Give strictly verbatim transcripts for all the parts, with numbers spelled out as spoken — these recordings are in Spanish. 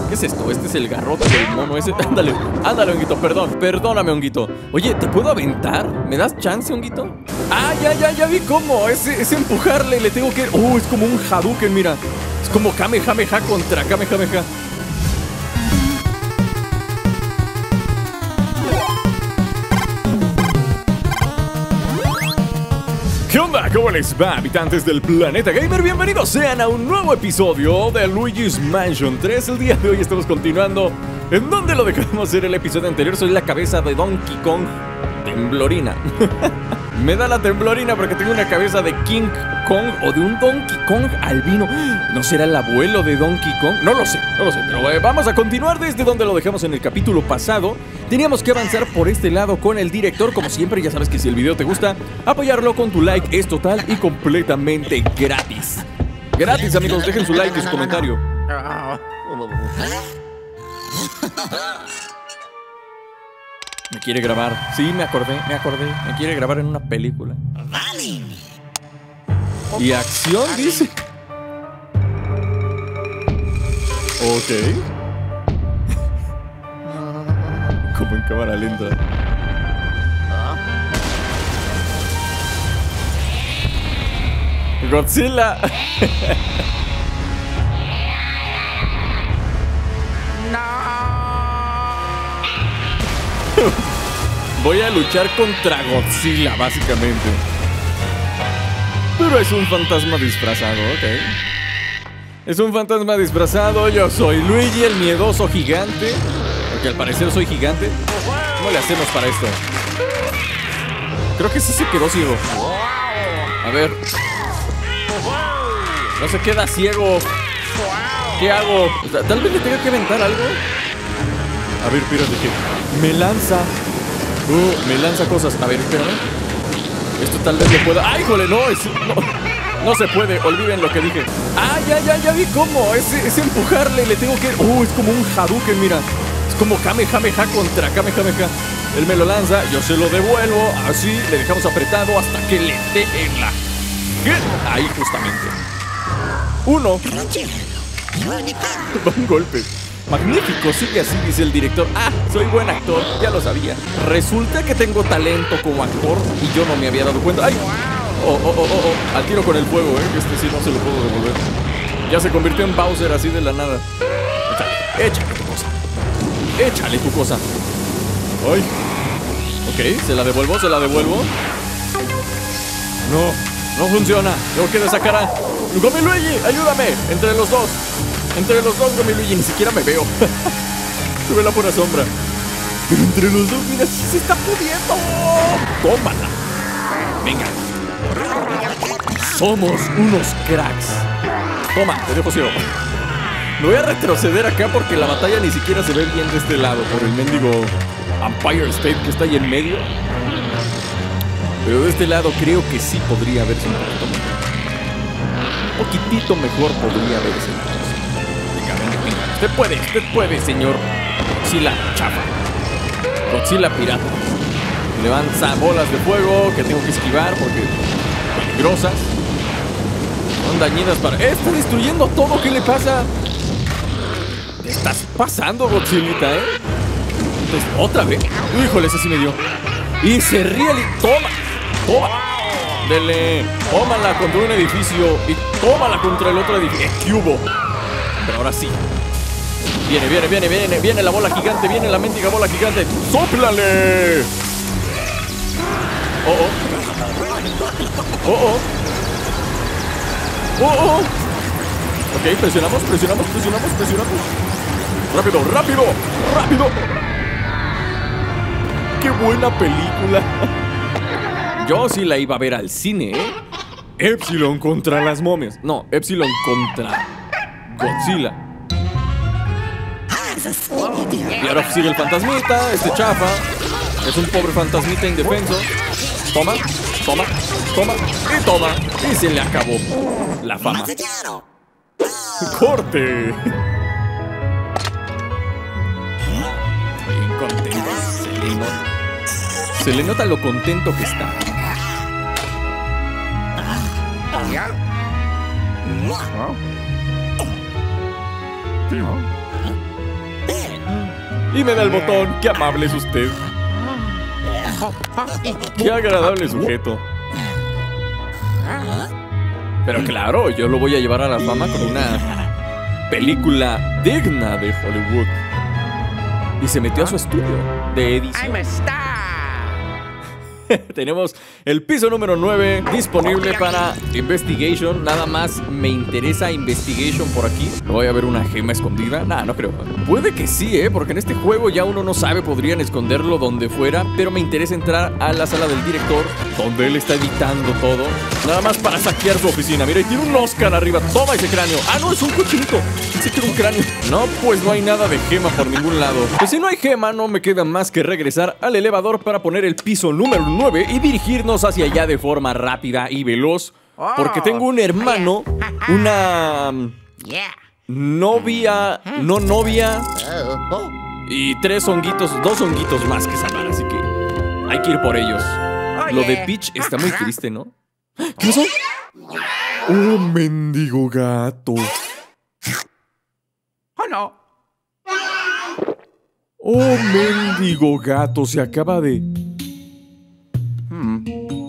¿Qué es esto? Este es el garrote del mono ese. Ándale, ándale, honguito, perdón. Perdóname, honguito. Oye, ¿te puedo aventar? ¿Me das chance, honguito? Ah, ya, ya, ya vi cómo. Es, es empujarle, le tengo que... Oh, es como un Hadouken, mira. Es como Kamehameha contra Kamehameha. ¿Qué onda? ¿Cómo les va, habitantes del planeta gamer? Bienvenidos sean a un nuevo episodio de Luigi's Mansion tres. El día de hoy estamos continuando en donde lo dejamos en el episodio anterior. Soy la cabeza de Donkey Kong temblorina. Me da la temblorina porque tengo una cabeza de King Kong o de un Donkey Kong albino. ¿No será el abuelo de Donkey Kong? No lo sé, no lo sé, pero eh, vamos a continuar desde donde lo dejamos en el capítulo pasado. Teníamos que avanzar por este lado con el director. Como siempre, ya sabes que si el video te gusta, apoyarlo con tu like es total y completamente gratis. Gratis, amigos, dejen su like y su comentario. Me quiere grabar. Sí, me acordé, me acordé. Me quiere grabar en una película. Y acción, dice. Ok. Como en cámara lenta. Godzilla. Voy a luchar contra Godzilla, básicamente. Pero es un fantasma disfrazado, ok. Es un fantasma disfrazado. Yo soy Luigi, el miedoso gigante. Porque al parecer soy gigante. ¿Cómo le hacemos para esto? Creo que sí se quedó ciego. A ver. No se queda ciego. ¿Qué hago? Tal vez le tenga que aventar algo. A ver, espérate que me lanza. Uh, me lanza cosas. A ver, espérame. Esto tal vez le pueda... ¡Ay, jole! No, es... no, no se puede. Olviden lo que dije. ¡Ah, ya, ya, ya vi cómo! Es, es empujarle. Le tengo que... ¡Uh, es como un Hadouken, mira! Es como Kamehameha contra Kamehameha. Él me lo lanza, yo se lo devuelvo. Así, le dejamos apretado hasta que le dé en la... ¿Qué? Ahí, justamente. Uno. Un golpe. Magnífico, sigue así, dice el director. Ah, soy buen actor, ya lo sabía. Resulta que tengo talento como actor y yo no me había dado cuenta. ¡Ay! Oh, oh, oh, oh, oh. Al tiro con el fuego, eh. Que este sí no se lo puedo devolver. Ya se convirtió en Bowser así de la nada. Échale, échale tu cosa. Échale tu cosa. ¡Ay! Ok, se la devuelvo, se la devuelvo. No, no funciona. Tengo que sacar a... ¡Gomi Luigi! ¡Ayúdame! Entre los dos. Entre los dos, Gomi Luigi, ni siquiera me veo. Se ve la pura sombra. Pero entre los dos, mira, sí se está pudiendo. ¡Tómala! Venga. Somos unos cracks. Toma, te dejo ciego. Me voy a retroceder acá porque la batalla ni siquiera se ve bien de este lado. Por el mendigo Empire State que está ahí en medio. Pero de este lado creo que sí podría verse un poquito mejor. Un poquitito mejor podría verse. Usted puede, usted puede, señor Godzilla chafa. Godzilla pirata. Levanta bolas de fuego que tengo que esquivar porque son peligrosas. Son dañinas para... ¡Eh! ¡Está destruyendo todo! ¿Qué le pasa? ¿Te estás pasando, Godzillita, eh? Entonces, ¿otra vez? ¡Híjole! Ese sí me dio. Y se ríe y... ¡Toma! ¡Toma! Dele. Tómala contra un edificio y tómala contra el otro edificio. ¿Qué hubo? Pero ahora sí. Viene, viene, viene, viene, viene la bola gigante, viene la mendiga bola gigante. ¡Sóplale! Oh, oh. Oh, oh. Oh, oh. Ok, presionamos, presionamos, presionamos, presionamos. Rápido, rápido, rápido. ¡Qué buena película! Yo sí la iba a ver al cine, ¿eh? Epsilon contra las momias. No, Epsilon contra Godzilla. Y ahora sigue el fantasmita, este chafa. Es un pobre fantasmita indefenso. Toma, toma, toma y toma. Y se le acabó la fama. ¡Corte! Bien contento. Se le nota. Se le nota lo contento que está. Y me da el botón. Qué amable es usted. Qué agradable sujeto. Pero claro, yo lo voy a llevar a la fama con una película digna de Hollywood. Y se metió a su estudio de edición. Tenemos el piso número nueve disponible para Investigation. Nada más me interesa Investigation por aquí. ¿No voy a ver una gema escondida? Nah, no creo. Puede que sí, ¿eh? Porque en este juego ya uno no sabe, podrían esconderlo donde fuera. Pero me interesa entrar a la sala del director, donde él está editando todo. Nada más para saquear su oficina. Mira, y tiene un Oscar arriba. Toma ese cráneo. Ah, no, es un cochinito. Pensé que era un cráneo. No, pues no hay nada de gema por ningún lado. Pues si no hay gema, no me queda más que regresar al elevador para poner el piso número nueve y dirigirnos hacia allá de forma rápida y veloz. Porque tengo un hermano, una novia, no novia, y tres honguitos, dos honguitos más que salvar, así que hay que ir por ellos. Lo de Peach está muy triste, ¿no? ¿Qué pasó? ¡Oh, mendigo gato! ¡Oh, no! ¡Oh, mendigo gato! Se acaba de... Hmm.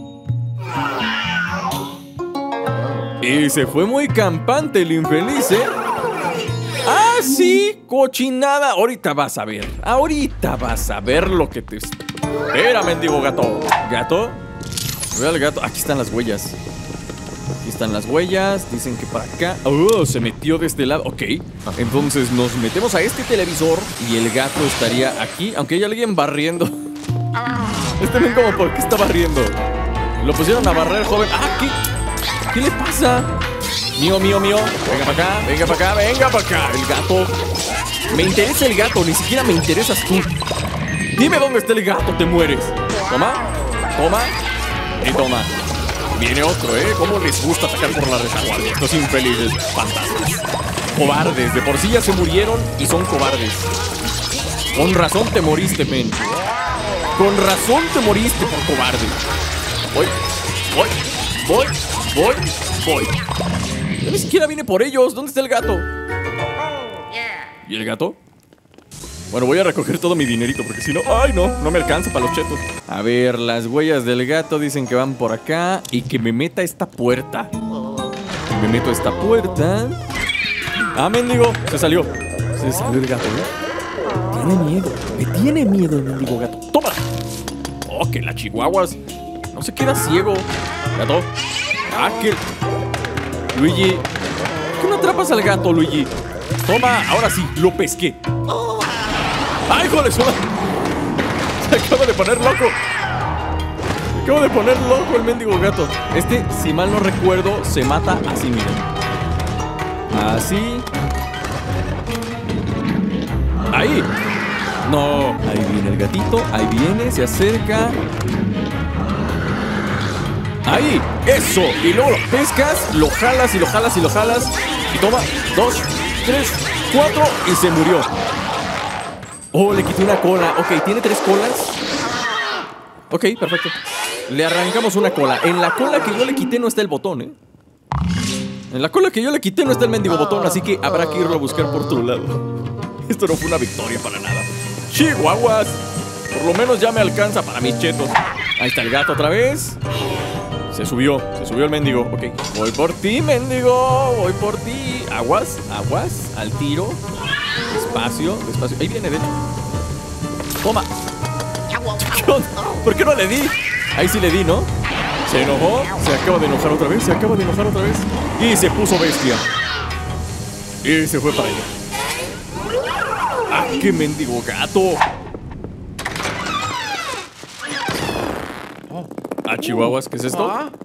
Y se fue muy campante el infeliz, ¿eh? ¡Ah, sí! ¡Cochinada! Ahorita vas a ver. Ahorita vas a ver lo que te... Espera, mendigo gato. ¿Gato? Ve al gato. Aquí están las huellas. Aquí están las huellas. Dicen que para acá. ¡Oh! Se metió de este lado. Ok. Entonces nos metemos a este televisor y el gato estaría aquí. Aunque hay alguien barriendo. Este ven como por qué está barriendo. Lo pusieron a barrer, joven. ¡Ah! ¿Qué? ¿Qué le pasa? Mío, mío, mío. Venga para acá, venga para acá, venga para acá. El gato. Me interesa el gato, ni siquiera me interesas tú. Dime dónde está el gato, te mueres. Toma, toma y toma. Viene otro, ¿eh? ¿Cómo les gusta atacar por la retaguardia? Estos infelices fantasmas. Cobardes, de por sí ya se murieron y son cobardes. Con razón te moriste, men. Con razón te moriste por cobarde. Voy, voy, voy, voy, voy. Yo ni siquiera vine por ellos. ¿Dónde está el gato? ¿Y el gato? Bueno, voy a recoger todo mi dinerito porque si no... ¡Ay, no! No me alcanza para los chetos. A ver, las huellas del gato dicen que van por acá. Y que me meta a esta puerta. Me meto a esta puerta. ¡Ah, mendigo! Se salió. Se salió el gato, ¿eh? Tiene miedo. Me tiene miedo el mendigo gato. ¡Toma! ¡Oh, que la chihuahuas! No se queda ciego. Gato. ¡Ah, que... Luigi! ¿Por qué no atrapas al gato, Luigi? Toma, ahora sí, lo pesqué. ¡Ay, hijo de su... Se acaba de poner loco. Se acaba de poner loco el mendigo gato. Este, si mal no recuerdo, se mata así, miren. Así. Ahí. No, ahí viene el gatito. Ahí viene, se acerca. Ahí, eso. Y luego lo pescas, lo jalas y lo jalas y lo jalas. Y toma, dos, tres, cuatro. Y se murió. Oh, le quité una cola. Ok, ¿tiene tres colas? Ok, perfecto. Le arrancamos una cola. En la cola que yo le quité no está el botón, ¿eh? En la cola que yo le quité no está el mendigo botón. Así que habrá que irlo a buscar por otro lado. Esto no fue una victoria para nada. ¡Chihuahuas! Por lo menos ya me alcanza para mis chetos. Ahí está el gato otra vez. Se subió, se subió el mendigo. Ok, voy por ti, mendigo. Voy por ti. Aguas, aguas, al tiro. Despacio, despacio. Ahí viene, de hecho. Toma. ¿Qué onda? ¿Por qué no le di? Ahí sí le di, ¿no? Se enojó, se acaba de enojar otra vez. Se acaba de enojar otra vez. Y se puso bestia. Y se fue para allá. ¡Ah, qué mendigo gato! Ah, chihuahuas, ¿qué es esto?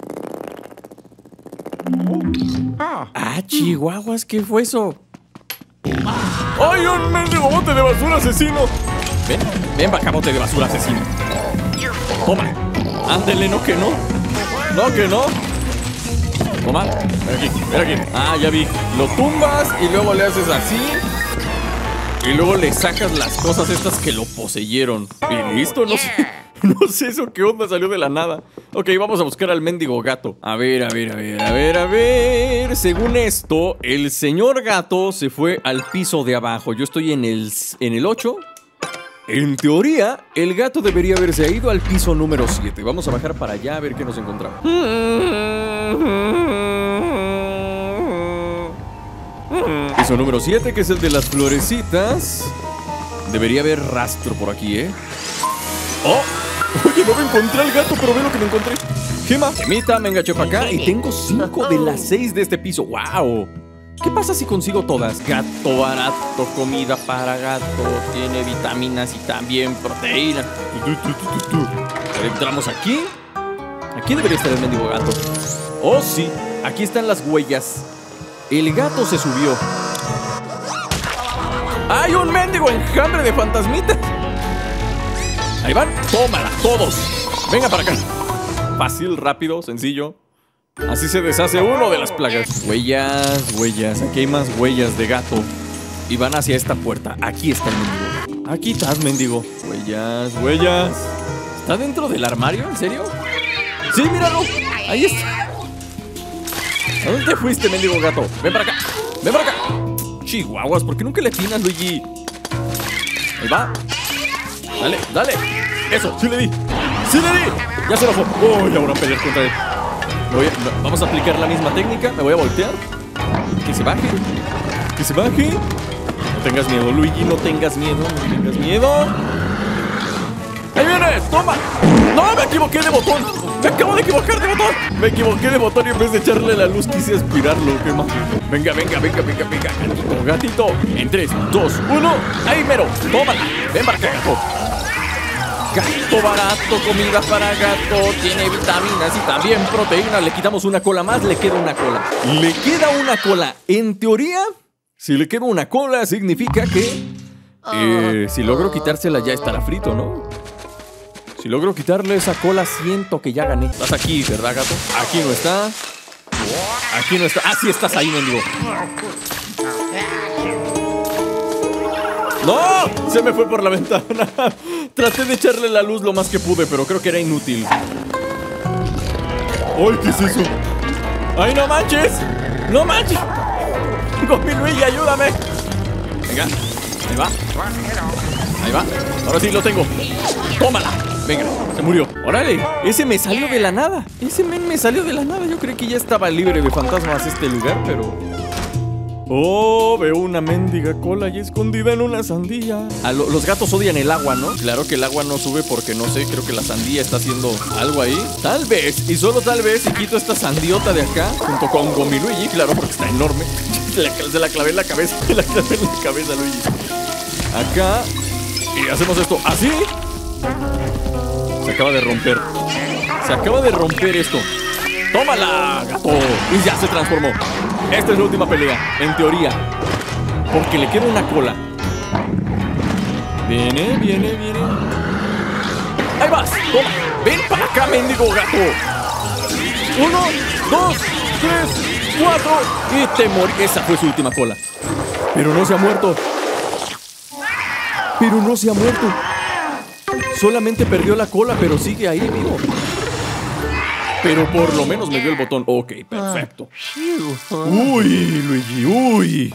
Ah, chihuahuas, ¿qué fue eso? ¡Ay, un mendigo bote de basura asesino! Ven, ven para acá, bote de basura asesino. Toma. Ándele, no que no. No que no. Toma. Ven aquí, ven aquí. Ah, ya vi. Lo tumbas y luego le haces así. Y luego le sacas las cosas estas que lo poseyeron. Y listo, no sé. No sé eso qué onda, salió de la nada. Ok, vamos a buscar al mendigo gato. A ver, a ver, a ver, a ver, a ver. Según esto, el señor gato se fue al piso de abajo. Yo estoy en el, en el ocho. En teoría, el gato debería haberse ido al piso número siete. Vamos a bajar para allá a ver qué nos encontramos. Piso número siete, que es el de las florecitas. Debería haber rastro por aquí, ¿eh? ¡Oh! Oye, no me encontré al gato, pero ve lo que me encontré. Gema, gemita, me enganché para acá y tengo cinco de las seis de este piso. ¡Wow! ¿Qué pasa si consigo todas? Gato barato, comida para gato, tiene vitaminas y también proteína. Entramos aquí. Aquí debería estar el mendigo gato. Oh, sí, aquí están las huellas. El gato se subió. ¡Hay un mendigo enjambre de fantasmitas! Ahí van, tómala, todos. Venga para acá. Fácil, rápido, sencillo. Así se deshace uno de las plagas. Huellas, huellas. Aquí hay más huellas de gato. Y van hacia esta puerta. Aquí está el mendigo. Aquí estás, mendigo. Huellas, huellas. ¿Está dentro del armario? ¿En serio? Sí, míralo. Ahí está. ¿A dónde te fuiste, mendigo gato? Ven para acá. Ven para acá. Chihuahuas, ¿por qué nunca le atinas, Luigi? Ahí va. Dale, dale. Eso, sí le di. ¡Sí le di! Ya se lo fue. Oh, y ahora a pelear contra él. Voy a, vamos a aplicar la misma técnica. Me voy a voltear. Que se baje. Que se baje. No tengas miedo, Luigi. No tengas miedo. No tengas miedo. ¡Ahí viene! ¡Toma! ¡No! Me equivoqué de botón. Me acabo de equivocar de botón. Me equivoqué de botón y en vez de echarle la luz quise aspirarlo. ¡Qué mal! Venga, venga, venga, venga, venga. Gatito, gatito. En tres, dos, uno. ¡Ahí mero! ¡Tómala! ¡Ven para acá, gato! Gato barato, comida para gato, tiene vitaminas y también proteína. Le quitamos una cola más, le queda una cola. Le queda una cola. En teoría, si le queda una cola, significa que eh, si logro quitársela ya estará frito, ¿no? Si logro quitarle esa cola, siento que ya gané. Estás aquí, ¿verdad, gato? Aquí no está. Aquí no está. Ah, sí estás ahí, mendigo. ¡No! Se me fue por la ventana. Traté de echarle la luz lo más que pude, pero creo que era inútil. ¡Ay, qué es eso! ¡Ay, no manches! ¡No manches! Gomi Luigi, ayúdame. Venga, ahí va. Ahí va. Ahora sí lo tengo. ¡Tómala! Venga, se murió. ¡Órale! Ese me salió de la nada. Ese men me salió de la nada. Yo creí que ya estaba libre de fantasmas este lugar, pero... Oh, veo una mendiga cola y escondida en una sandía. Ah, lo, los gatos odian el agua, ¿no? Claro que el agua no sube porque, no sé, creo que la sandía está haciendo algo ahí. Tal vez, y solo tal vez, si quito esta sandiota de acá, junto con Gomi Luigi, claro, porque está enorme. Se la, se la clavé en la cabeza, se la clavé en la cabeza, Luigi. Acá, y hacemos esto, así. Se acaba de romper. Se acaba de romper esto. ¡Tómala, gato! Y ya se transformó. Esta es la última pelea, en teoría. Porque le queda una cola. Viene, viene, viene. ¡Ahí vas! ¡Toma! ¡Ven para acá, mendigo gato! Uno, dos, tres, cuatro. Y te morí. Esa fue su última cola. Pero no se ha muerto. Pero no se ha muerto. Solamente perdió la cola, pero sigue ahí vivo. Pero por lo menos me dio el botón. Ok, perfecto. Uy, Luigi, uy.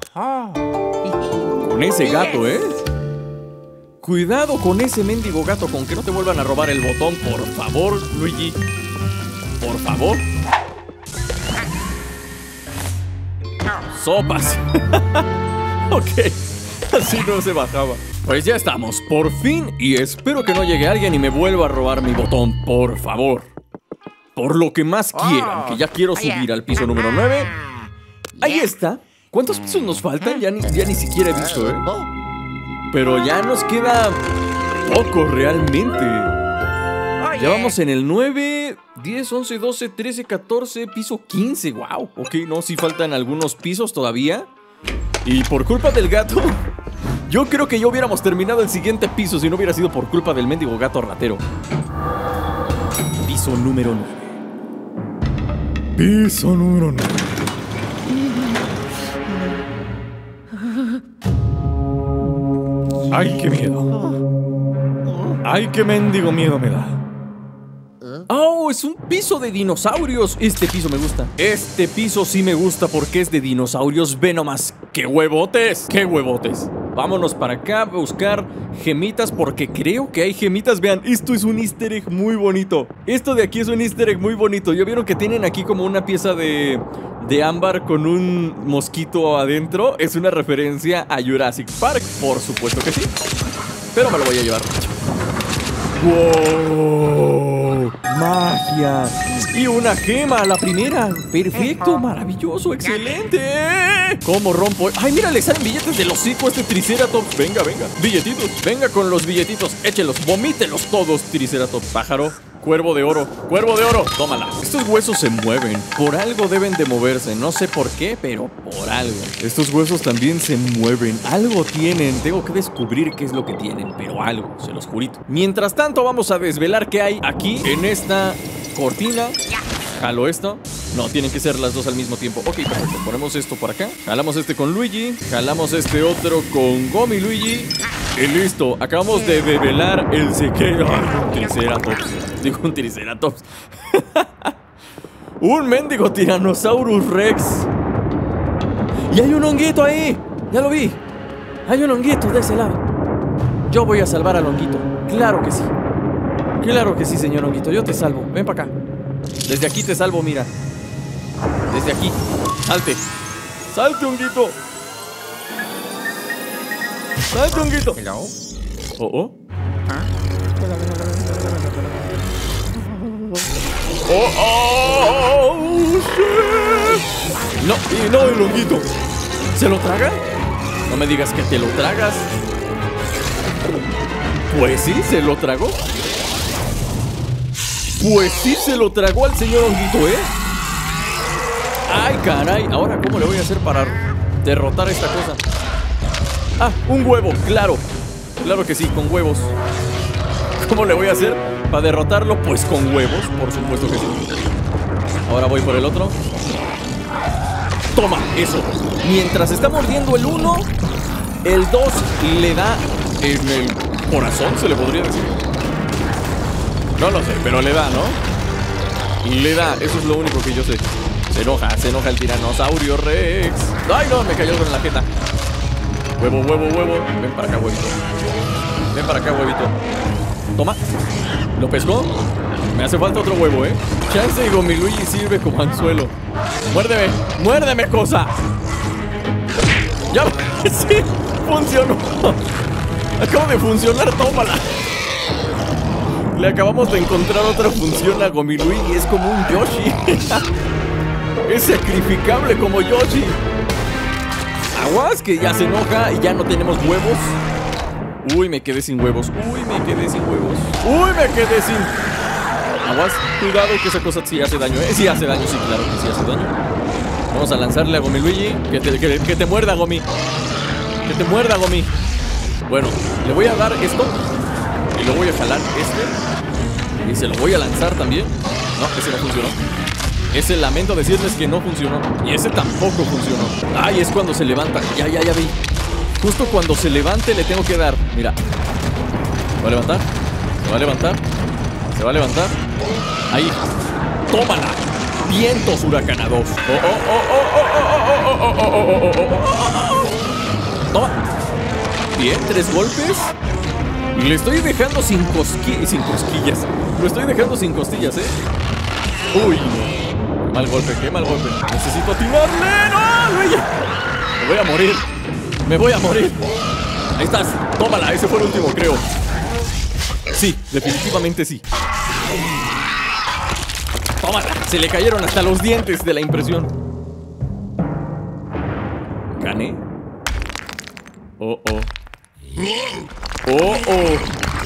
Con ese gato, ¿eh? Cuidado con ese mendigo gato, con que no te vuelvan a robar el botón, por favor, Luigi. Por favor. Sopas. Ok, así no se bajaba. Pues ya estamos, por fin. Y espero que no llegue alguien y me vuelva a robar mi botón, por favor. Por lo que más quieran, que ya quiero subir al piso número nueve. Ahí está. ¿Cuántos pisos nos faltan? Ya ni, ya ni siquiera he dicho, ¿eh? Pero ya nos queda poco realmente. Ya vamos en el nueve, diez, once, doce, trece, catorce, piso quince. Wow. Ok, no, sí faltan algunos pisos todavía. Y por culpa del gato, yo creo que ya hubiéramos terminado el siguiente piso si no hubiera sido por culpa del mendigo gato ratero. Piso número nueve. Piso número nueve. Ay, qué miedo. Ay, qué mendigo miedo me da. Oh, es un piso de dinosaurios. Este piso me gusta. Este piso sí me gusta porque es de dinosaurios. Ve nomás. ¡Qué huevotes! ¡Qué huevotes! Vámonos para acá a buscar gemitas, porque creo que hay gemitas. Vean, esto es un easter egg muy bonito. Esto de aquí es un easter egg muy bonito. ¿Ya vieron que tienen aquí como una pieza de, de ámbar con un mosquito adentro? Es una referencia a Jurassic Park, por supuesto que sí. Pero me lo voy a llevar. ¡Wow! ¡Magia! Y una gema, la primera. Perfecto, maravilloso, excelente. ¿Cómo rompo? ¡Ay, mira! Le salen billetes del hocico a este Triceratops. Venga, venga, billetitos. Venga con los billetitos, échelos, vomítelos todos, Triceratops. Pájaro, cuervo de oro, cuervo de oro. Tómala. Estos huesos se mueven. Por algo deben de moverse. No sé por qué, pero por algo. Estos huesos también se mueven. Algo tienen. Tengo que descubrir qué es lo que tienen, pero algo, se los jurito. Mientras tanto, vamos a desvelar qué hay aquí en esta cortina. Jalo esto. No, tienen que ser las dos al mismo tiempo. Ok, perfecto. Ponemos esto por acá. Jalamos este con Luigi. Jalamos este otro con Gomi Luigi. Y listo. Acabamos de develar el secreto. Un Triceratops. Digo, un Triceratops. Un mendigo Tyrannosaurus Rex. Y hay un honguito ahí. Ya lo vi. Hay un honguito de ese lado. Yo voy a salvar al honguito. Claro que sí. Claro que sí, señor honguito. Yo te salvo. Ven para acá. Desde aquí te salvo, mira. Desde aquí. Salte. Salte, honguito. Salte, honguito. Hello. Oh, oh. ¿Ah? Oh, oh, oh, shit. No, y no, el honguito. ¿Se lo traga? No me digas que te lo tragas. Pues sí, se lo tragó. Pues sí, se lo tragó al señor honguito, ¿eh? Ay, caray. Ahora, ¿cómo le voy a hacer para derrotar esta cosa? Ah, un huevo, claro. Claro que sí, con huevos. ¿Cómo le voy a hacer para derrotarlo? Pues con huevos, por supuesto que sí. Ahora voy por el otro. Toma, eso. Mientras está mordiendo el uno, el dos le da en el corazón, se le podría decir. No lo sé, pero le da, ¿no? Le da, eso es lo único que yo sé. Se enoja, se enoja el tiranosaurio Rex. ¡Ay, no! Me cayó algo en la jeta. Huevo, huevo, huevo. Ven para acá, huevito. Ven para acá, huevito. Toma. ¿Lo pescó? Me hace falta otro huevo, ¿eh? Chance y Gomi Luigi sirve como anzuelo. ¡Muérdeme! ¡Muérdeme, cosa! ¡Ya! ¡Sí! ¡Funcionó! Acabo de funcionar, tómala. Le acabamos de encontrar otra función a Gomi Luigi. Es como un Yoshi. Es sacrificable como Yoshi. Aguas, que ya se enoja y ya no tenemos huevos. Uy, me quedé sin huevos. Uy, me quedé sin huevos. Uy, me quedé sin... Aguas, cuidado que esa cosa sí hace daño, ¿eh? Sí hace daño, sí, claro que sí hace daño. Vamos a lanzarle a Gomi Luigi. Que te, que, que te muerda, Gomi. Que te muerda, Gomi. Bueno, le voy a dar esto. Y lo voy a jalar este. Y se lo voy a lanzar también. No, ese no funcionó. Ese lamento decirles que no funcionó. Y ese tampoco funcionó. Ay, es cuando se levanta. Ya, ya, ya vi. Justo cuando se levante le tengo que dar. Mira. ¿Se va a levantar? ¿Se va a levantar? ¿Se va a levantar? Ahí. ¡Tómala! Vientos huracanados. Oh, oh, oh, oh, oh, oh, oh, oh, oh, oh, oh. Toma. Bien, tres golpes. Le estoy dejando sin cosquillas. Sin cosquillas. Lo estoy dejando sin costillas, ¿eh? Uy. Qué mal golpe, qué mal golpe. Necesito atinarle. ¡No! Luigi! Me voy a morir. Me voy a morir. Ahí estás. Tómala. Ese fue el último, creo. Sí, definitivamente sí. Tómala. Se le cayeron hasta los dientes de la impresión. ¿Gané? Oh, oh. Oh, oh.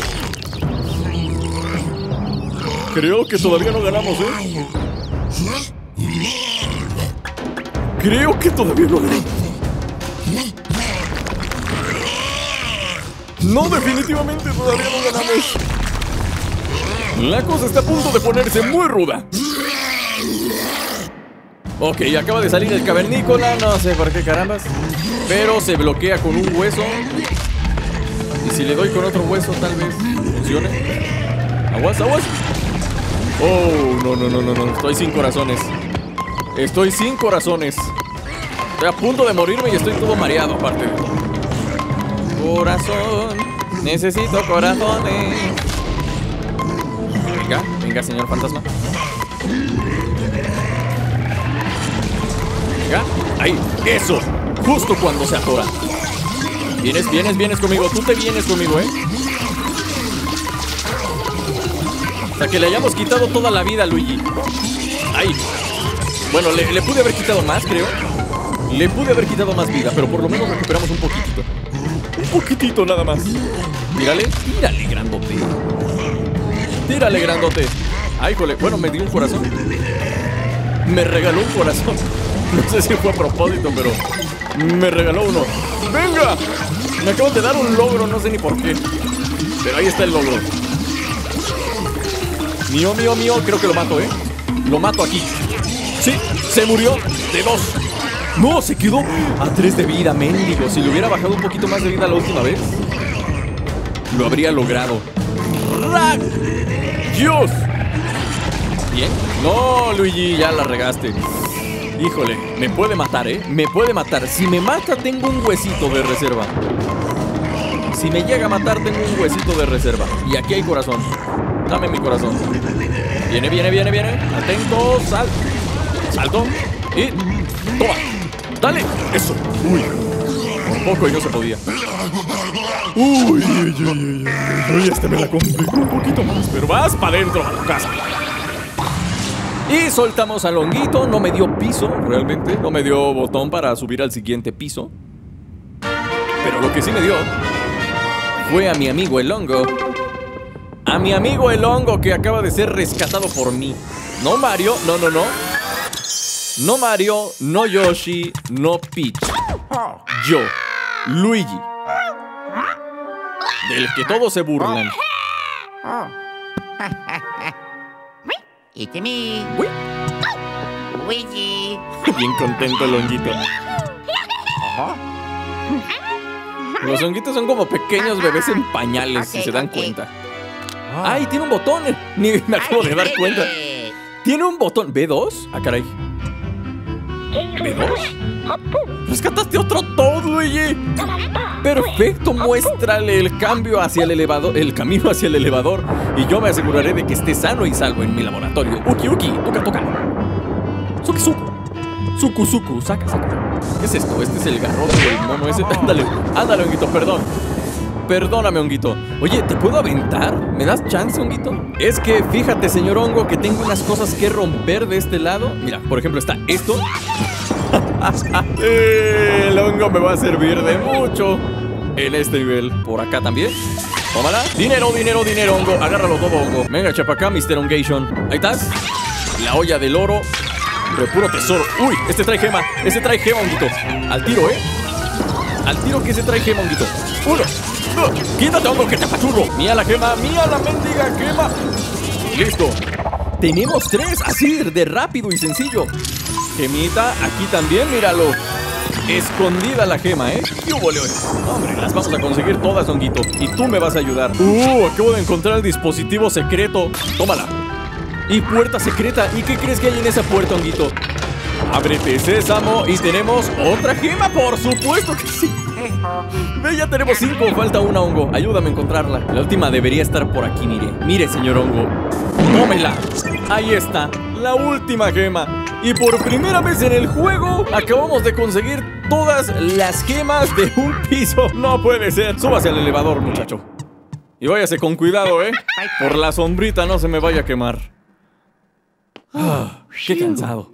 Creo que todavía no ganamos, ¿eh? Creo que todavía no ganamos. No, definitivamente todavía no ganamos. La cosa está a punto de ponerse muy ruda. Ok, acaba de salir el cavernícola. No sé por qué carambas, pero se bloquea con un hueso. Y si le doy con otro hueso, tal vez funcione. Aguas, aguas. Oh, no, no, no, no, no. Estoy sin corazones. Estoy sin corazones. Estoy a punto de morirme y estoy todo mareado aparte. corazón. Necesito corazones. Venga, venga, señor fantasma. Venga, ahí, eso. Justo cuando se atora. Vienes, vienes, vienes conmigo. Tú te vienes conmigo, ¿eh? O sea, que le hayamos quitado toda la vida a Luigi. Ahí. Bueno, le, le pude haber quitado más, creo. Le pude haber quitado más vida, pero por lo menos recuperamos un poquitito. Un poquitito nada más. Tírale, tírale, grandote. Tírale, grandote. Ay, jole. Bueno, me dio un corazón. Me regaló un corazón. No sé si fue a propósito, pero me regaló uno. ¡Venga! Me acabo de dar un logro, no sé ni por qué. Pero ahí está el logro. Mío, mío, mío. Creo que lo mato, ¿eh? Lo mato aquí. Sí, se murió de dos. No, se quedó a tres de vida, mendigo. Si le hubiera bajado un poquito más de vida la última vez, lo habría logrado. ¡Rack! ¡Dios! ¿Bien? No, Luigi, ya la regaste. Híjole, me puede matar, ¿eh? Me puede matar. Si me mata, tengo un huesito de reserva. Si me llega a matar, tengo un huesito de reserva. Y aquí hay corazón. Dame mi corazón. Viene, viene, viene, viene. Atento, sal. Salto. Y... toma. Dale. Eso. Uy. Por poco y no se podía. Uy, uy, uy, uy, uy. Este me la complico un poquito más. Pero vas para adentro a tu casa. Y soltamos al honguito. No me dio piso, realmente. No me dio botón para subir al siguiente piso. Pero lo que sí me dio fue a mi amigo el hongo. A mi amigo el hongo, que acaba de ser rescatado por mí. No Mario, no, no, no. No Mario, no Yoshi, no Peach. Yo, Luigi. Del que todos se burlan. It's me. Uy. Luigi. Bien contento el honguito. Los honguitos son como pequeños bebés en pañales, si se dan cuenta. ¡Ay, tiene un botón! Ni me acabo de dar cuenta. Tiene un botón. ¿B dos? Ah, caray. ¿B dos? ¡Rescataste otro Toad, Luigi! Perfecto, muéstrale el cambio hacia el elevador, el camino hacia el elevador, y yo me aseguraré de que esté sano y salvo en mi laboratorio. Uki, uki, toca, toca. Suki, suku. Suku, suku, saca, saca. ¿Qué es esto? Este es el garrote del mono ese. Ándale, ándale, honguito, perdón. Perdóname, honguito. Oye, ¿te puedo aventar? ¿Me das chance, honguito? Es que, fíjate, señor hongo, que tengo unas cosas que romper de este lado. Mira, por ejemplo, está esto. El hongo me va a servir de mucho en este nivel. Por acá también. Tómala. Dinero, dinero, dinero, hongo. Agárralo todo, hongo. Venga, chapa acá, mister Hongation. Ahí estás. La olla del oro. De puro tesoro. Uy, este trae gema. Este trae gema, honguito. Al tiro, ¿eh? Al tiro que se trae gema, honguito. Uno. Uh, quítate, hongo, que te apachurro. Mía la gema, mía la mendiga gema. Listo. Tenemos tres, así de rápido y sencillo. Gemita, aquí también, míralo. Escondida la gema, ¿eh? ¿Qué hubo, León? Hombre, las vamos a conseguir todas, honguito. Y tú me vas a ayudar. Uh, acabo de encontrar el dispositivo secreto. Tómala. Y puerta secreta. ¿Y qué crees que hay en esa puerta, honguito? Ábrete, sésamo. Y tenemos otra gema, por supuesto que sí. Ve, ya tenemos cinco, falta una, hongo. Ayúdame a encontrarla. La última debería estar por aquí, mire. Mire, señor hongo. Tómela. Ahí está, la última gema. Y por primera vez en el juego acabamos de conseguir todas las gemas de un piso. No puede ser. Súbase al elevador, muchacho. Y váyase con cuidado, ¿eh? Por la sombrita no se me vaya a quemar. Ah, qué cansado.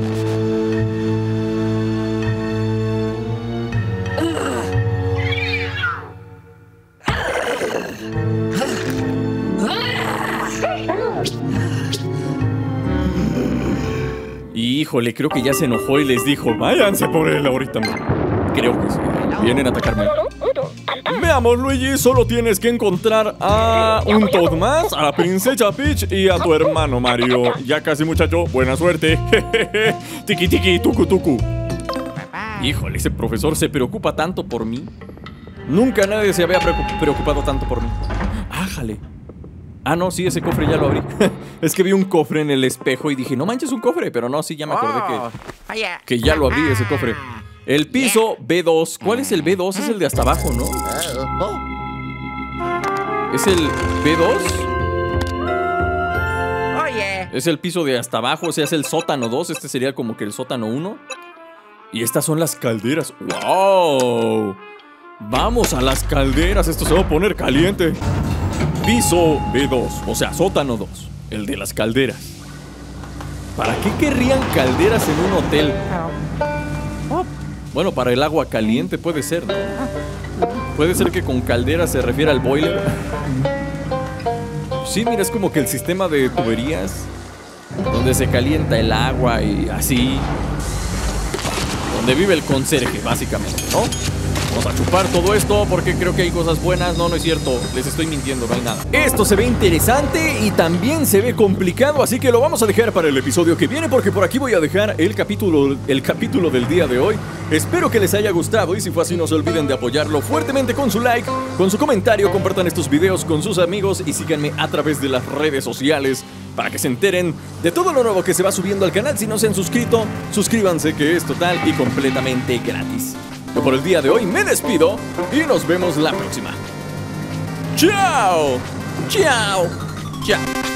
Híjole, creo que ya se enojó y les dijo: váyanse por él ahorita. Creo que sí. Vienen a atacarme. Veamos, Luigi, solo tienes que encontrar a un Toad más, a la princesa Peach y a tu hermano Mario. Ya casi, muchacho. Buena suerte. Tiki tiki, tucu tucu. Híjole, ese profesor se preocupa tanto por mí. Nunca nadie se había preocupado tanto por mí. Ájale. Ah, no, sí, ese cofre ya lo abrí. Es que vi un cofre en el espejo y dije, no manches, un cofre. Pero no, sí, ya me acordé que, que ya lo abrí ese cofre. El piso B dos. ¿Cuál es el B dos? Es el de hasta abajo, ¿no? Oh. ¿Es el B dos? Oye. Es el piso de hasta abajo, o sea, es el sótano dos. Este sería como que el sótano uno. Y estas son las calderas. ¡Wow! Vamos a las calderas, esto se va a poner caliente. Piso B dos, o sea, sótano dos, el de las calderas. ¿Para qué querrían calderas en un hotel? Bueno, para el agua caliente puede ser, ¿no? Puede ser que con caldera se refiera al boiler. Sí, mira, es como que el sistema de tuberías donde se calienta el agua y así. Donde vive el conserje, básicamente, ¿no? Vamos a chupar todo esto porque creo que hay cosas buenas. No, no es cierto, les estoy mintiendo, no hay nada. Esto se ve interesante y también se ve complicado, así que lo vamos a dejar para el episodio que viene, porque por aquí voy a dejar el capítulo, el capítulo del día de hoy. Espero que les haya gustado y si fue así no se olviden de apoyarlo fuertemente con su like, con su comentario, compartan estos videos con sus amigos y síganme a través de las redes sociales para que se enteren de todo lo nuevo que se va subiendo al canal. Si no se han suscrito, suscríbanse, que es total y completamente gratis. Yo por el día de hoy me despido y nos vemos la próxima. ¡Chao! ¡Chao! ¡Chao!